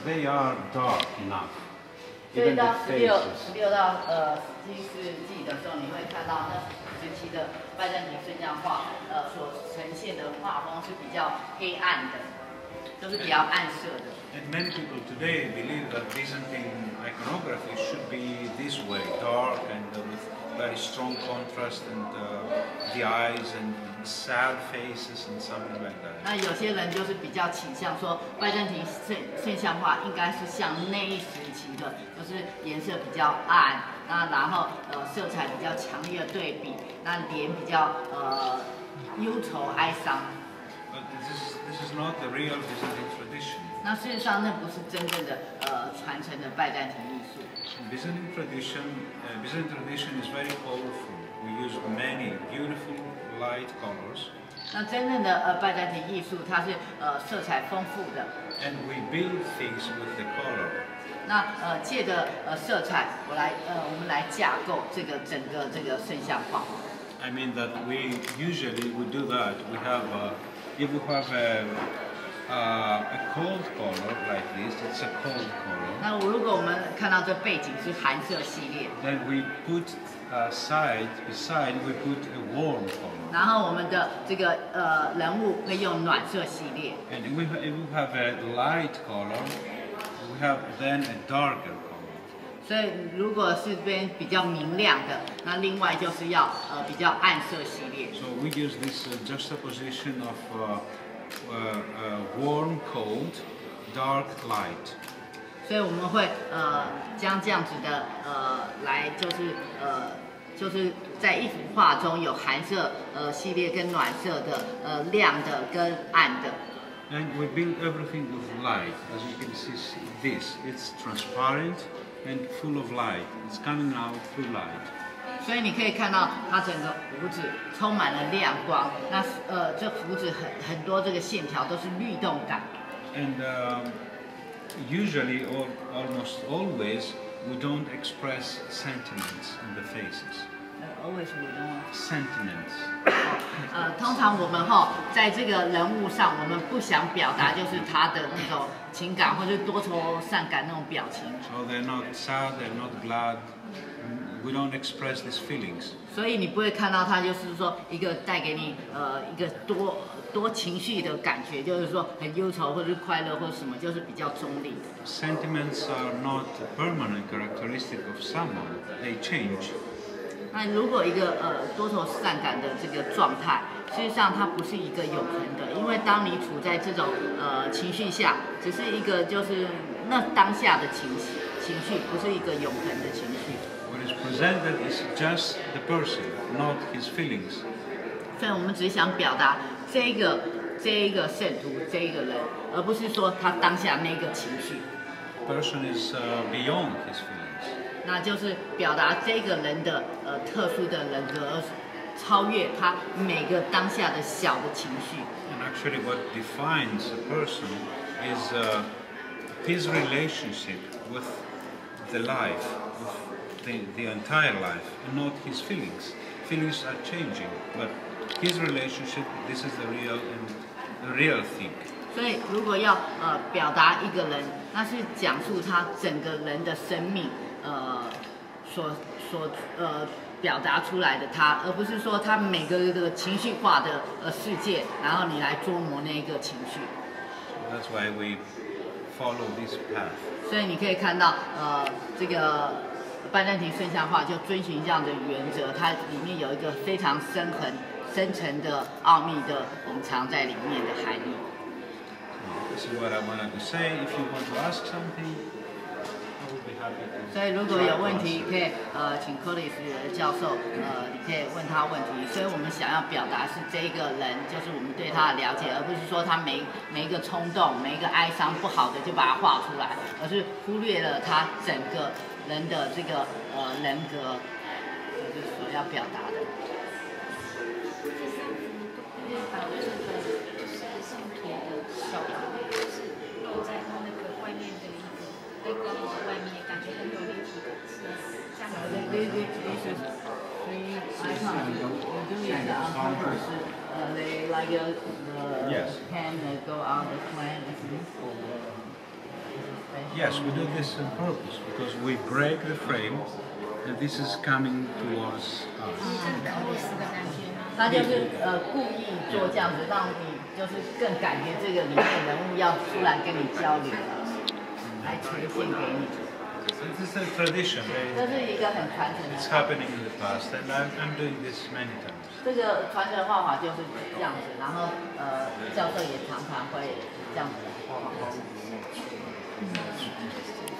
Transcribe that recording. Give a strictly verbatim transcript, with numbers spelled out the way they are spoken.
they are dark enough. 所以 Even 到 the 十六、 faces. 十六到呃十七世纪的时候，你会看到那时期的拜占庭圣像画，呃，所呈现的画风是比较黑暗的，都是比较暗色的。 And many people today believe that Byzantine iconography should be this way, dark and uh, with very strong contrast and uh, the eyes and sad faces and something like that. 那有些人就是比较倾向说，拜占庭圣圣像画应该是像那一时期的，就是颜色比较暗，那然后呃色彩比较强烈的对比，那脸比较呃忧愁哀伤。 But this is, this is not the real Byzantine tradition. 那事实上，那不是真正的呃传承的拜占庭艺术。 Byzantine tradition, uh, Byzantine tradition is very colorful. We use many beautiful light colors. 那真正的呃拜占庭艺术，它是呃色彩丰富的。 And we build things with the color. 那呃借着呃色彩，我来呃我们来架构这个整个这个圣像画。 I mean that we usually we do that. We have uh, if we have a, uh, a cold color like this, it's a cold color. 那如果我们看到这背景是寒色系列， Then we put uh, side beside we put a warm color. 然后我们的这个呃人物会用暖色系列。 And if we, if we have a light color, we have then a darker color. 所以如果是边比较明亮的，那另外就是要呃比较暗色系列。 So we use this uh, juxtaposition of uh, uh, uh, warm, cold, dark, light. 所以我们会呃将这样子的呃来就是呃就是在一幅画中有寒色呃系列跟暖色的呃亮的跟暗的。 And we build everything with light. As you can see this, it's transparent and full of light. It's coming out through light. 所以你可以看到它整个胡子充满了亮光，那呃这胡子很很多这个线条都是律动感。 And um, usually, or almost always, we don't express sentiments in the faces. Always we don't. Sentiments. 呃，通常我们哈在这个人物上，我们不想表达就是他的那种情感或者多愁善感那种表情。 So they're not sad, they're not glad. We don't express these feelings. 所以你不会看到他就是说一个带给你呃一个多多情绪的感觉，就是说很忧愁或者是快乐或者什么，就是比较中立。 Sentiments are not a permanent characteristic of someone. They change. 那如果一个呃多愁善感的这个状态，事实上它不是一个永恒的，因为当你处在这种呃情绪下，只是一个就是那当下的情绪情绪，不是一个永恒的情绪。 What is presented is just the person, not his feelings. 所以我们只想表达这一个这一个圣徒这一个人，而不是说他当下那个情绪。 Person is uh, beyond his feelings. 那就是表达这个人的呃特殊的人格，而超越他每个当下的小的情绪。 And actually, what defines a person is uh, his relationship with the life, with the, the entire life, and not his feelings. Feelings are changing, but his relationship, this is the real and the real thing. 所以如果要呃表达一个人，那是讲述他整个人的生命，呃所所呃表达出来的他，而不是说他每个的情绪化的呃世界，然后你来捉摸那个情绪。 So that's why we follow this path. 所以你可以看到，呃，这个拜占庭圣像画就遵循这样的原则，它里面有一个非常深恒、深层的奥秘的隐藏在里面的含义。 This is what I wanted to say. If you want to ask something, I will be happy to. 所以如果有问题，可以呃请 Curtis 教授，呃，你可以问他问题。所以我们想要表达是这一个人，就是我们对他的了解，而不是说他每每一个冲动、每一个哀伤不好的就把它画出来，而是忽略了他整个人的这个呃人格，就是所要表达的。 把这个就是圣徒的手啊，就是露在他那个外面的一个背光的外面，感觉很有立体感，是这样子。 This is three icons. You do it on purpose. Uh, they like uh, the Yes. hand uh, go out the plan. It's useful. Uh, Yes, we do this on purpose because we break the frame and this is coming towards us. 更 close 的感觉吗？ 他就是呃故意做这样子，让你就是更感觉这个里面人物要出来跟你交流，来呈现给你。 This is a tradition. 这是一个很传承的。 It's happening in the past, and I'm, I'm doing this many times. 这个传承画法就是这样子，然后呃教授也常常会这样子画。